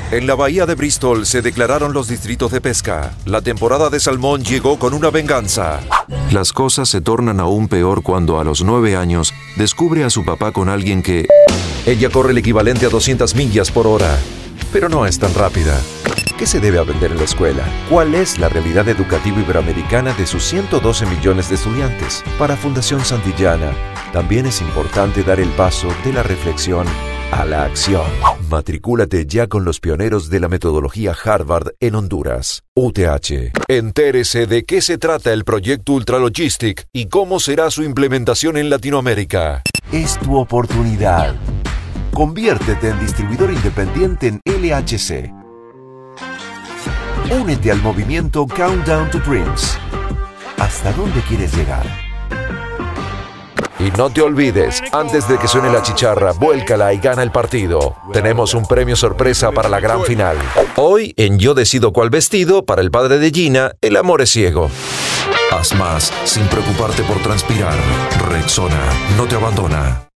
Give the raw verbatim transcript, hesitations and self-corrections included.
En la bahía de Bristol se declararon los distritos de pesca. La temporada de salmón llegó con una venganza. Las cosas se tornan aún peor cuando a los nueve años descubre a su papá con alguien que... Ella corre el equivalente a doscientas millas por hora, pero no es tan rápida. ¿Qué se debe aprender en la escuela? ¿Cuál es la realidad educativa iberoamericana de sus ciento doce millones de estudiantes? Para Fundación Santillana, también es importante dar el paso de la reflexión a la acción. Matricúlate ya con los pioneros de la metodología Harvard en Honduras. U T H. Entérese de qué se trata el proyecto Ultralogistic y cómo será su implementación en Latinoamérica. Es tu oportunidad. Conviértete en distribuidor independiente en L H C. Únete al movimiento Countdown to Dreams. ¿Hasta dónde quieres llegar? Y no te olvides, antes de que suene la chicharra, vuélcala y gana el partido. Tenemos un premio sorpresa para la gran final. Hoy, en Yo Decido Cuál Vestido, para el padre de Gina, el amor es ciego. Haz más sin preocuparte por transpirar. Rexona no te abandona.